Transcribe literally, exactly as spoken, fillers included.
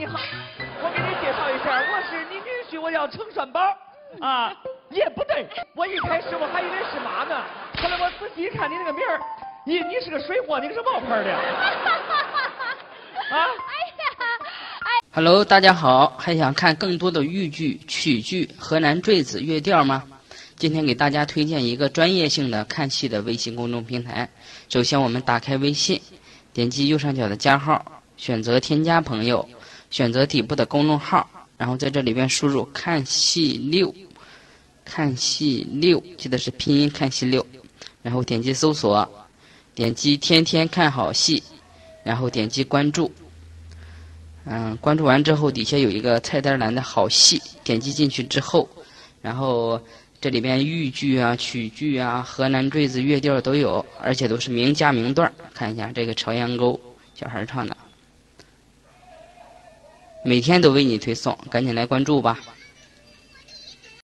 好，我给你介绍一下，我是你女婿，我叫程栓宝。啊，也不对，我一开始我还以为是妈呢，后来我仔细一看你那个名儿，你你是个水货，你是冒牌的。啊？ 哎呀，哎 ，Hello， 大家好，还想看更多的豫剧、曲剧、河南坠子、乐调吗？今天给大家推荐一个专业性的看戏的微信公众平台。首先，我们打开微信，点击右上角的加号，选择添加朋友，选择底部的公众号，然后在这里边输入看戏六，看戏六，记得是拼音看戏六，然后点击搜索，点击天天看好戏，然后点击关注。嗯，关注完之后，底下有一个菜单栏的好戏，点击进去之后，然后这里边豫剧啊、曲剧啊、河南坠子、乐调都有，而且都是名家名段。看一下这个《朝阳沟》，小孩唱的，每天都为你推送，赶紧来关注吧。